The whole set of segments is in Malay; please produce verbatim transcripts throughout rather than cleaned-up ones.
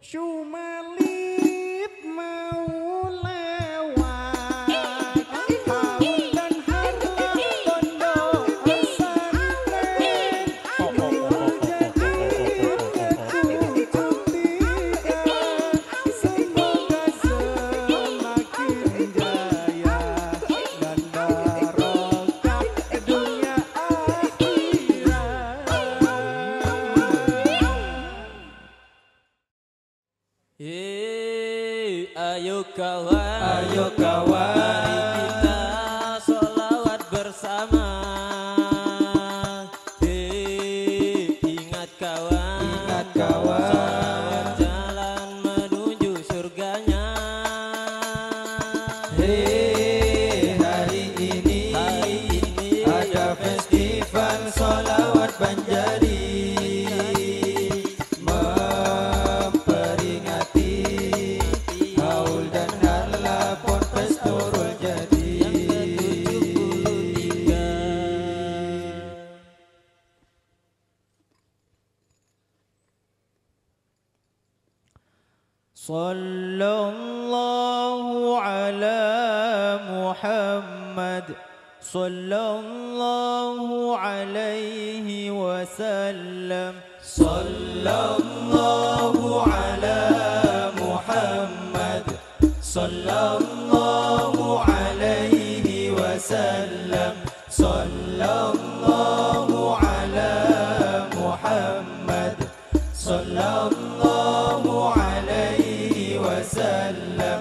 Syumalit mau lewat haul dan harlam pondok pesantren nurul jadi kunci tiga semoga semakin jaya dan barokah dunia akhirat. Hei, ayo kawan, Ayo kawan, mari kita sholawat bersama. Hei, ingat kawan, ingat kawan, sholawat jalan menuju surganya. hei, hari ini, Hari ini ada festival sholawat Banjari, memperingati haul dan harlah Ponpes Nurul Jadi. Sallallahu ala Muhammad, sallallahu alaihi wasallam, sallallahu ala Muhammad, sallallahu alaihi wasallam, sallallahu ala Muhammad, sallallahu alaihi wasallam.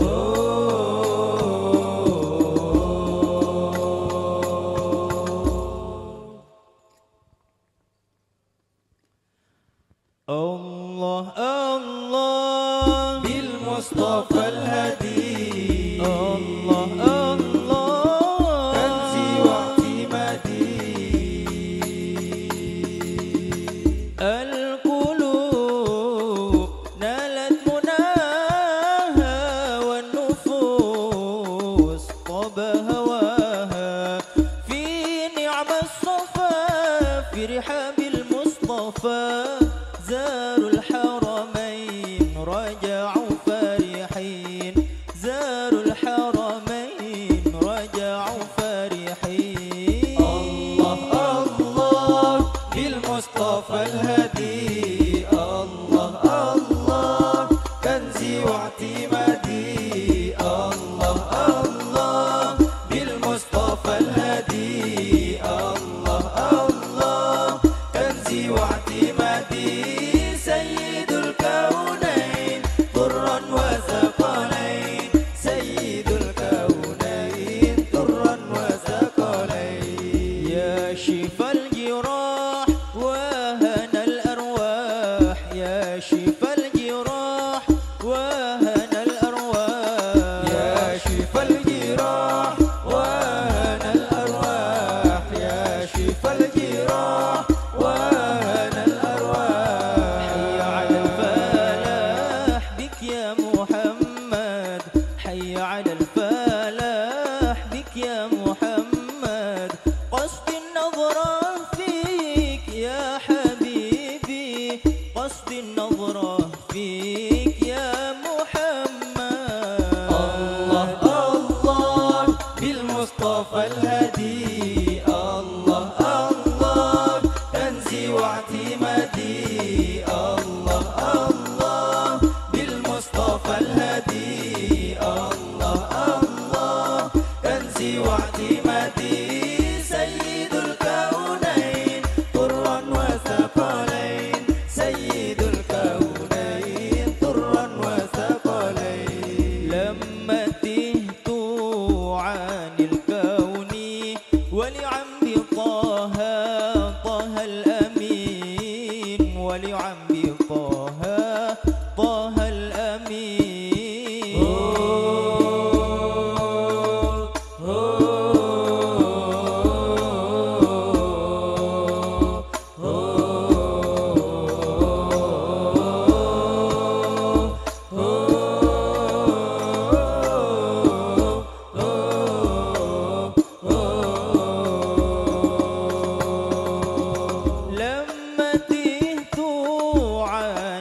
Allah Allah bil Mustafa al-Hadi, Allah Allah kanzi wa'timadi, al-qulub nalat munaha wan nufus taba hawaha fi ni'mas safa fi rihabil Mustafa. زاروا الحرمين رجعوا فرحين، زاروا الحرمين رجعوا فرحين. الله الله بالمصطفى الهدي، الله الله كنزي واعتمادي، الله الله بالمصطفى الهدي، الله الله كنزي واعتمادي. سيد الكونين طرا وثقلين، سيد الكونين طرا وثقلين. يا شفا الجراح وهنا الأرواح، يا شفا الجراح وهنا الأرواح، يا شفا الجراح وهنا الأرواح، يا شفا الجراح وهنا الأرواح. حي على الفلاح بك يا محمد، حي على الفلاح بك يا محمد. قصد النظرة فيك يا حبيبي، قصد النظرة فيك يا محمد. الله الله بالمصطفى الهدي، الله الله كنزي واعتمادي، الله الله بالمصطفى الهدي، الله الله كنزي واعتمادي. سيد الكونين طرا وثقلين، سيد الكونين طرا وثقلين. لما تهت عن الكون ولعمد طه، طه الأمين، ولعمد طه، طه الأمين. لما تهت عن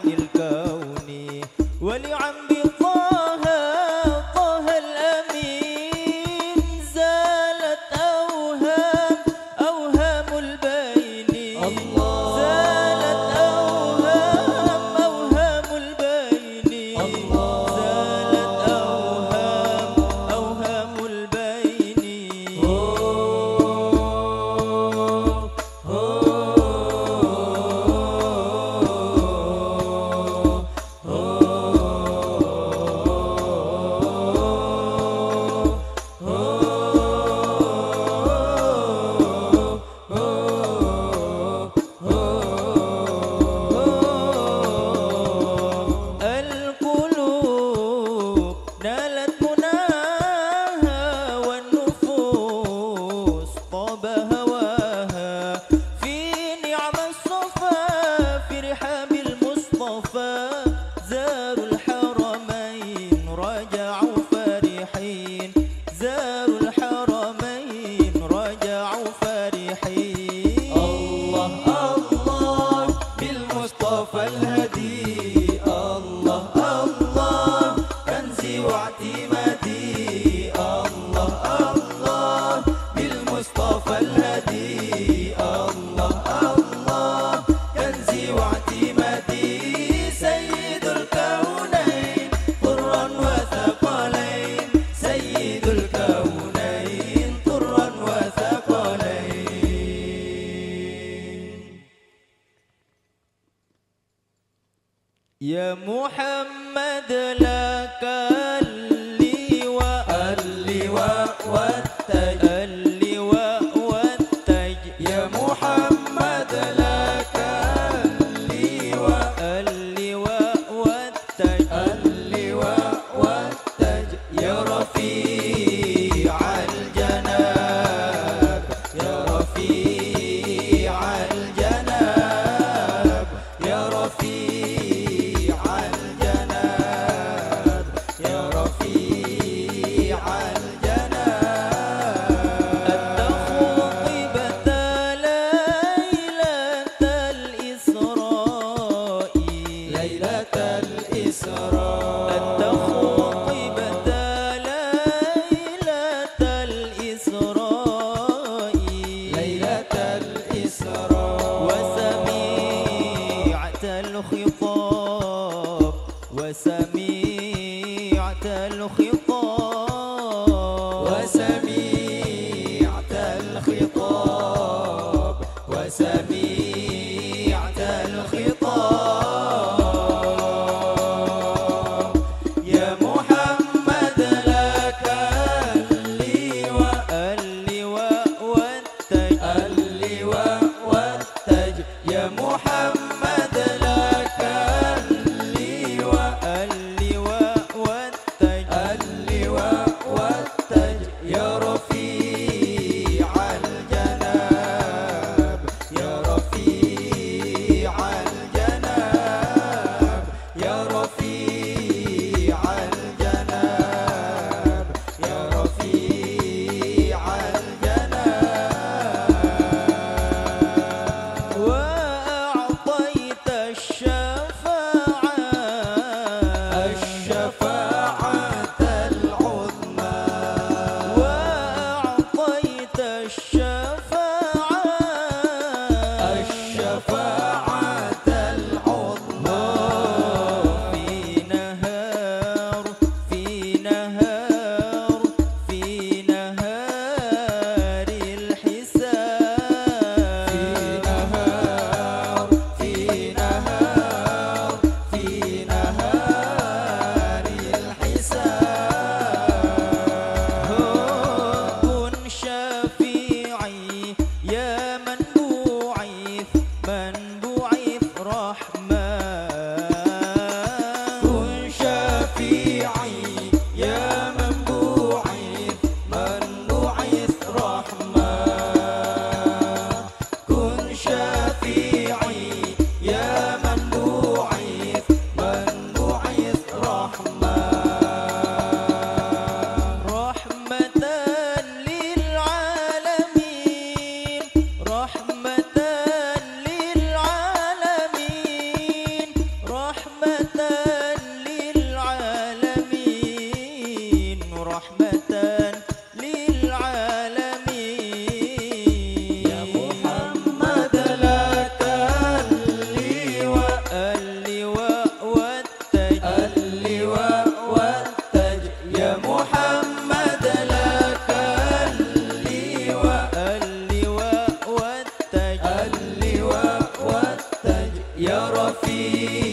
بالمصطفى الهدي الله الله كنزي واعتمادي الله الله بالمصطفى الهدي الله الله كنزي واعتمادي سيد الكونين طرا وثقلين سيد الكونين طرا وثقلين يا محمد لك اللواء اللواء والتاج اللواء والتاج يا محمد لك اللواء اللواء والتاج اللواء والتاج يا رفيع الجناب يا رفيع الجناب يا رفيع الجناب يا رفيع الجناب أنت خطبت ليلة الإسراء ليلة الإسراء أنت خطبت ليلة الإسراء ليلة الإسراء وسمعت الخطاب وسمعت الخطاب وسمعت الخطاب وسمعت الخطاب يا محمد لك اللواء اللواء والتاج اللواء والتاج يا محمد لك اللواء اللواء والتاج اللواء والتاج يا رفيع الجناب يا رفيع الجناب يا رفيع الجناب يا رفيع الجناب وأعطيت الشفاعة الشفاعة العظمى وأعطيت الشفاعة الشفاعة العظمى في نهار في نهار في نهار الحساب في نهار في نهار في نهار الحساب كن شفيعي يا من بعث من بعث رحمن كن شفيعي يا من بعث من بعث رحمن كن شفيعي يا من بعث من بعث رحمن رحمة للعالمين رحمة للعالمين رحمة للعالمين رحمة للعالمين يا محمد لك اللواء اللواء والتاج اللواء والتاج يا محمد لك اللواء اللواء والتاج اللواء والتاج يا رفيع